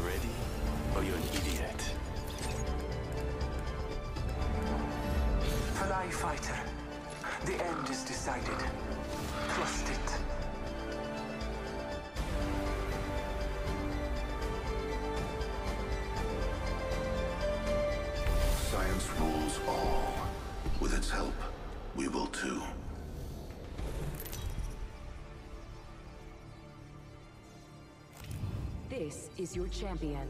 ready, or you're an idiot. Fly fighter. The end is decided. Trust it. Science rules all. With its help, we will too. This is your champion.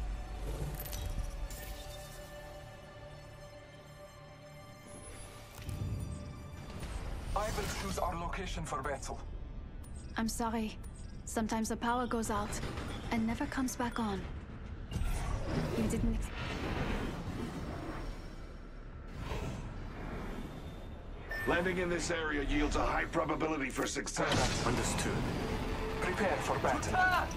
I will choose our location for battle. I'm sorry. Sometimes the power goes out and never comes back on. You didn't... Landing in this area yields a high probability for success. Understood. Prepare for battle.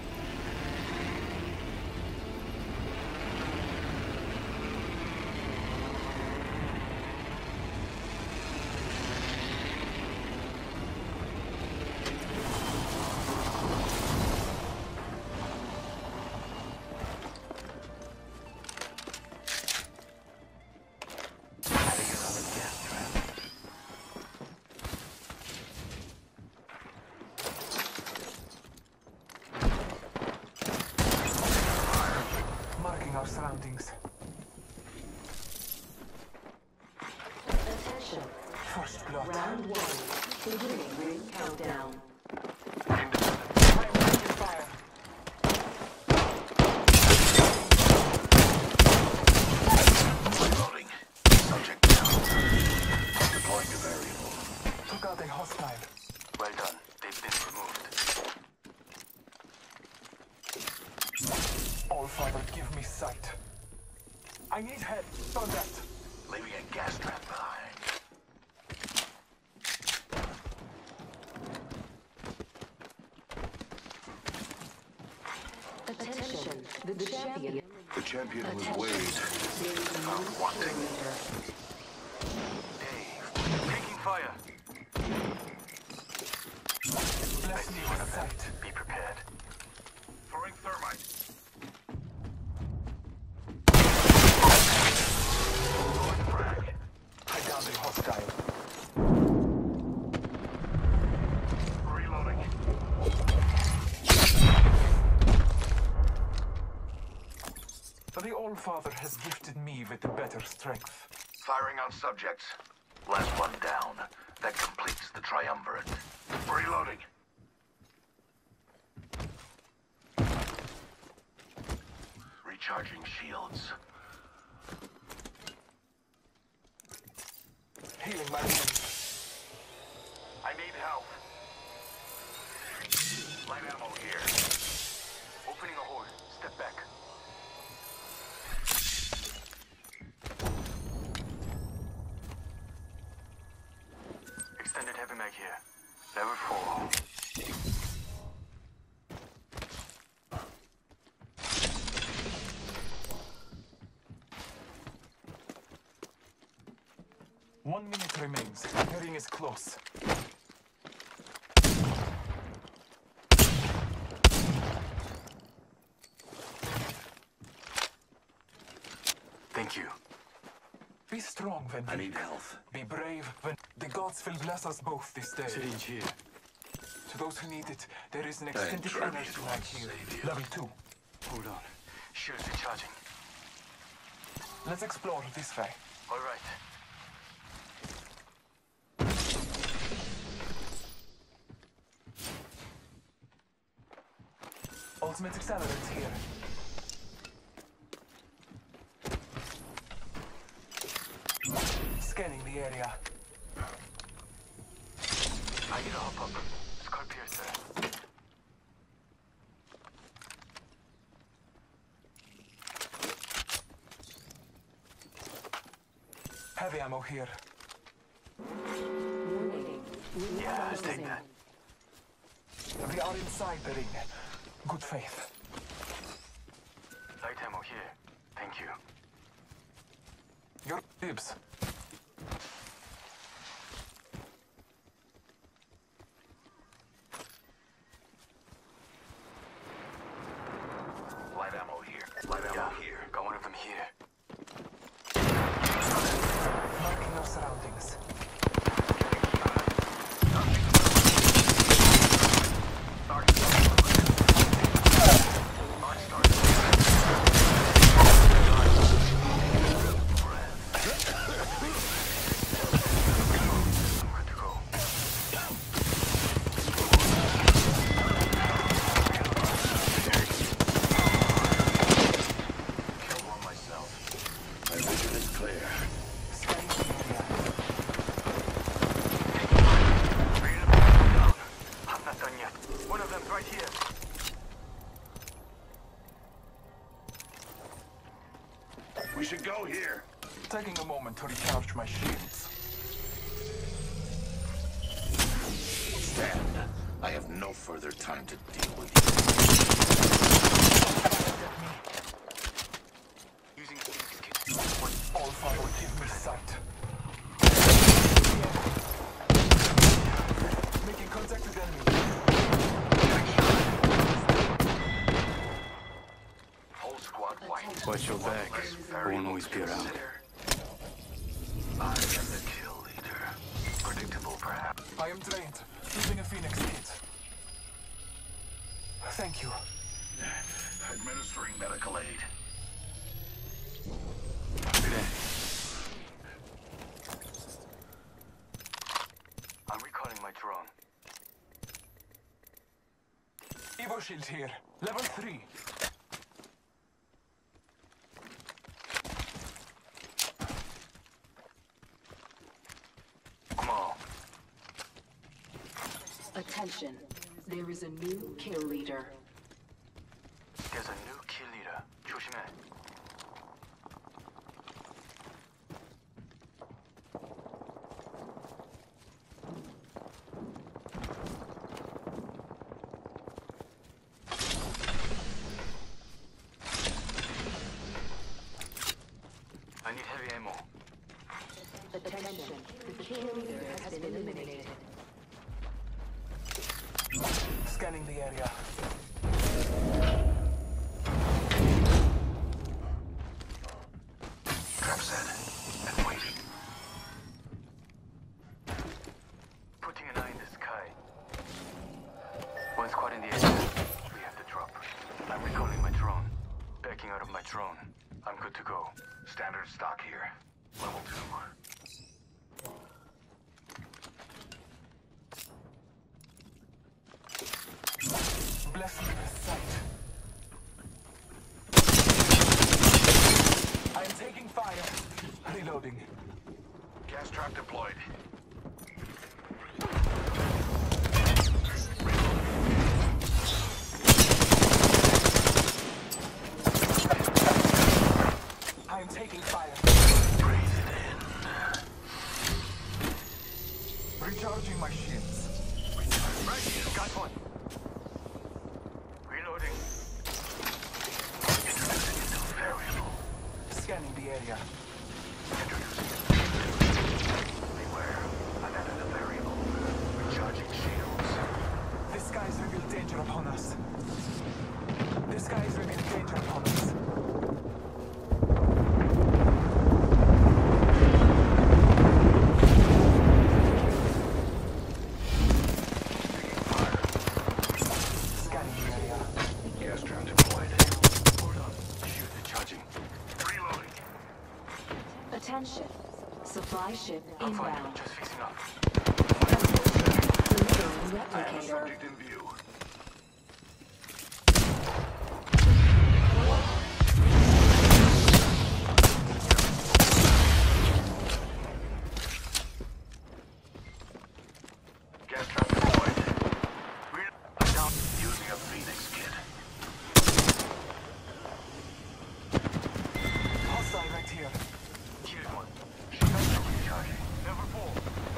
Marking our surroundings. Attention. First blood. Round 1. Beginning ring countdown. I am taking fire. Reloading. Subject down. Deploying to variable. Took out a hostile. Well done. They've been removed. All father, give me sight. I need help. On that. Leaving a gas trap behind. Attention. The champion. The champion was Wade. Found wanting. Dave, taking fire. Bless me with sight. Be prepared. Throwing thermite. I downed a hostile. Reloading. The All-Father has gifted me with better strength. Firing on subjects. Last one down. That completes the triumvirate. Reloading. Recharging shields. Healing my wounds. I need help. Light ammo here. Opening a hole. Step back. Extended heavy mag here. Level 4. One minute remains. The ring is close. Thank you. Be strong, when I need health. Be brave, when the gods will bless us both this day. Syringe here. To those who need it, there is an And extended tribute energy will line here. save you. Level 2. Hold on. Shields recharging. Let's explore this way. All right. Ultimate accelerant here. Scanning the area. I need a hop up. Skull piercer. Heavy ammo here. Warning. Yeah, let's take that. We are inside the ring. Good faith. Light ammo here. Thank you. Your dibs. Light ammo here. We should go here. Taking a moment to recharge my shields. Stand. I have no further time to deal with you. Using Phoenix kit. All Father will give me sight. Making contact with enemy. Whole squad white. Watch your back. Won't always be around. I am the kill leader. Predictable, perhaps. I am trained, using a Phoenix kit. Thank you. Administering medical aid. I'm recalling my drone. Evo shield here, level 3. Come on. Attention. There is a new kill leader. There's a new kill leader. 조심해. I need heavy ammo. Attention. The kill leader has been eliminated. Scanning the area. Trap set. And waiting. Putting an eye in the sky. One squad in the area. We have to drop. I'm recalling my drone. Backing out of my drone. I'm good to go. Standard stock here. Level 2. Bless me with sight. I am taking fire. Reloading. Gas trap deployed. I am taking fire. Breathe it in. Recharging my shields. Right here. Got one. Reloading. Introducing a new variable. Scanning the area. Beware. I've added a variable. Recharging shields. The skies reveal danger upon us. The skies reveal danger upon us. Scanning the area. Gas trap deployed. Hold on. Shield recharging. Reloading. Attention. Supply ship I'm fine. inbound. Just fixing up. Delivering I have a replicator. subject in view. Gas trap deployed. I'm down using a Phoenix kit. Hostile right here. Killed one. Shields are recharging. Level 4.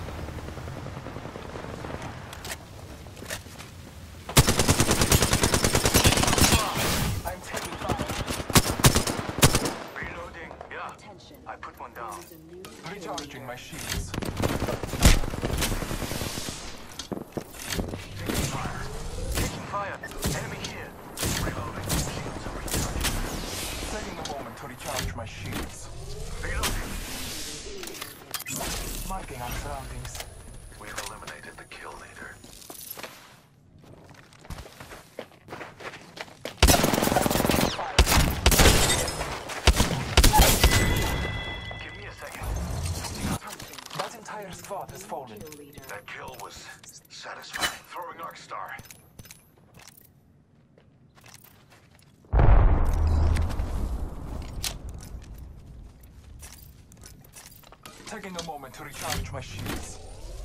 I'm taking fire. Reloading. Yeah. Attention. I put one down. There is a new kill Recharging leader. my shields. Taking fire. Taking fire. Enemy here. Reloading. Shields are recharging. Taking a moment to recharge my shields. Reloading. Marking our surroundings. We've eliminated the kill leader. Give me a second. That entire squad has fallen. Kill leader. That kill was satisfying. Throwing Arc Star. Taking a moment to recharge my shields.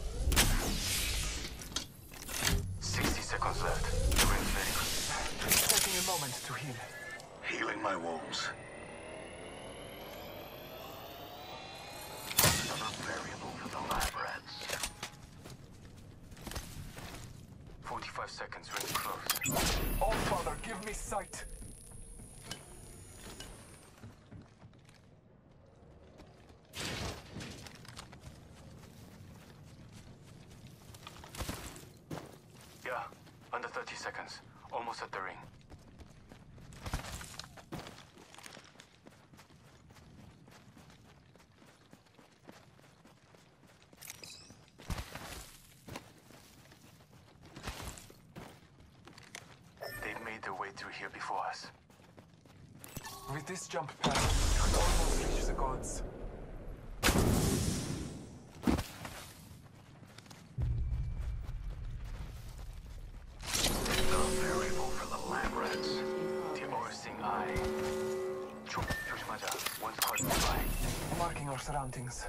60 seconds left. The ring's ready. Taking a moment to heal. Healing my wounds. 5 seconds, ring close. All Father, give me sight. Yeah, under 30 seconds. Almost at the ring. They've made their way through here before us. With this jump pad, we could almost reach the gods. The variable for the lab rats. The overseeing eye. 조심하자. One squad nearby. Marking our surroundings.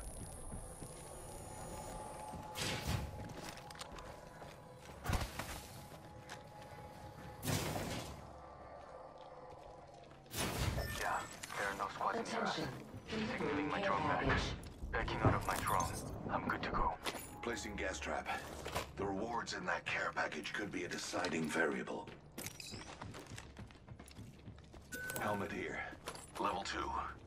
Yeah, there are no squads near us. Attention. Signaling my Care drone back. package. Backing out of my drone. I'm good to go. Placing gas trap. The rewards in that care package could be a deciding variable. Helmet here. Level 2.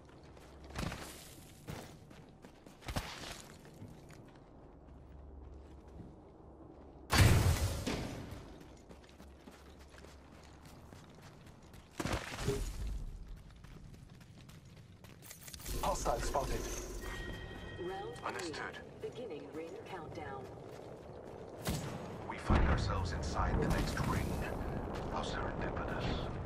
Hostile spotted. Round Understood. 3. Beginning ring countdown. We find ourselves inside the next ring. How serendipitous.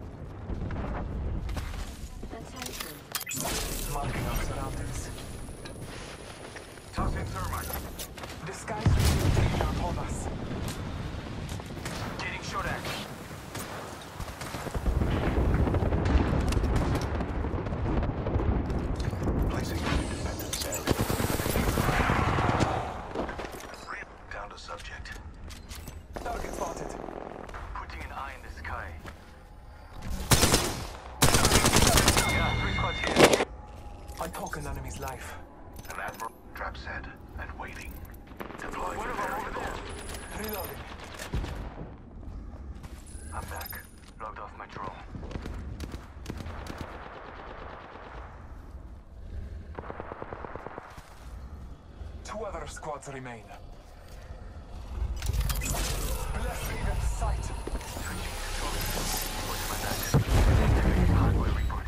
Attention. Marking our surroundings. Tossing thermite. The skies reveal danger upon us. Getting shot at. Placing independent barrier. Down to subject. Target spotted. Putting an eye in the sky. Yeah, 3 squads here. I took an enemy's life. An admiral trap set and waiting. Deploying One the of them over variable. there. Reloading. I'm back. Logged off my drone. Two other squads remain. Bless me with sight. What's my back? Hardware report.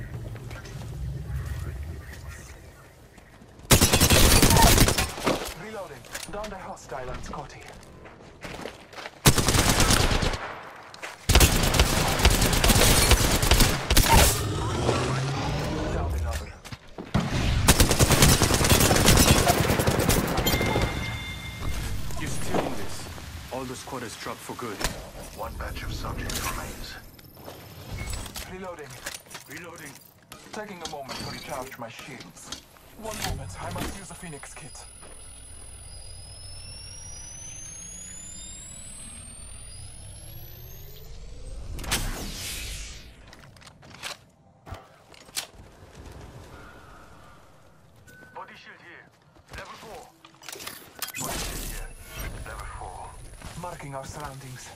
Reloading. Down the hostile on Scotty. Down another. You're stealing this. All the squad is dropped for good. One batch of subjects remains. Reloading. Reloading. Taking a moment to recharge my shields. One moment, I must use a Phoenix kit. Body shield here. Level 4. Body shield here. Level 4. Marking our surroundings.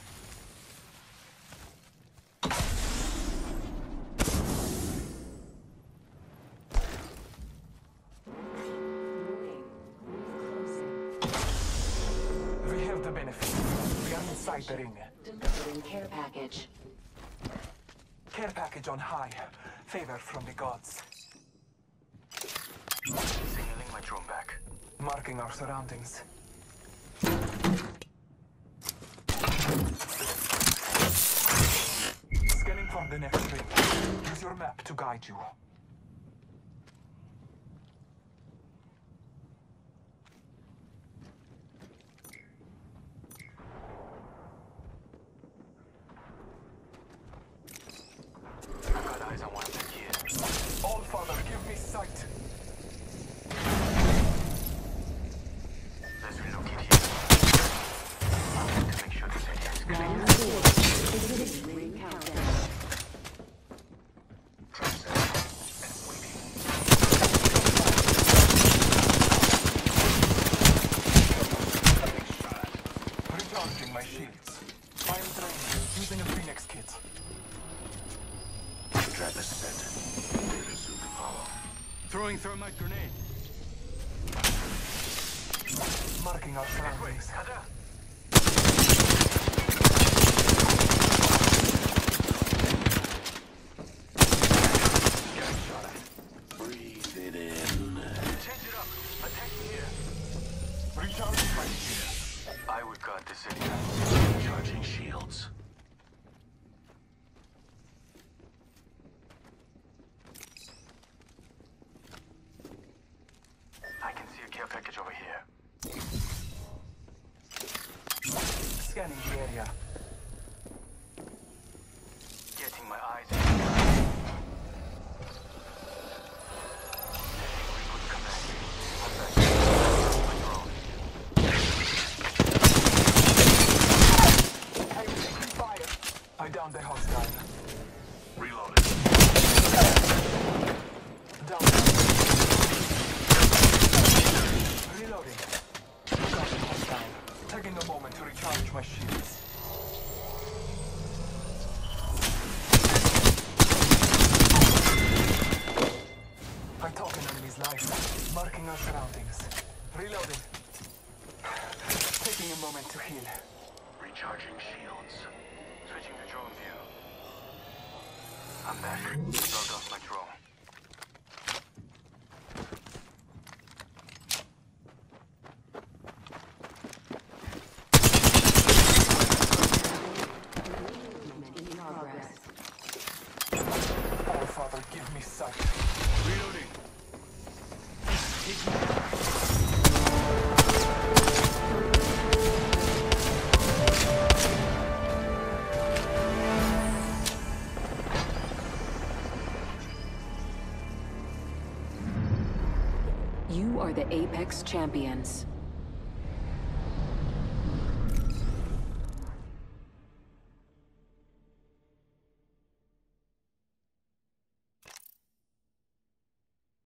Moving. Closing. We have the benefit. We are inside the ring. Delivering care package. Care package on high. Favor from the gods. Signaling my drone back. Marking our surroundings. Scanning for the next ring. Use your map to guide you. I've got eyes on one of the kids. All Father, give me sight. Let's relocate here. I need to make sure this area is clear. Round 4. Beginning ring countdown. Trap set. Using a Phoenix kit. Trap is set. Laser soon to follow. Throwing thermite grenade. Marking our surroundings. 가자. Breathe it in. Change it up. Attacking here. Recharging my shield. I would guard the city. Charging shields. I can see a care package over here. Scanning the area. Getting my eyes on the guy. Reboot command. I'm back. My drone. I am taking fire. I downed the hostile. Reloading. Down. Reloading. Got the hostile. Taking a moment to recharge my shields. I talk an enemy's life, marking our surroundings. Reloading. Taking a moment to heal. Recharging shields. Switching to drone view. I'm back. Logged off my drone. In progress. Oh, Father, give me sight. Reloading. You are the Apex Champions.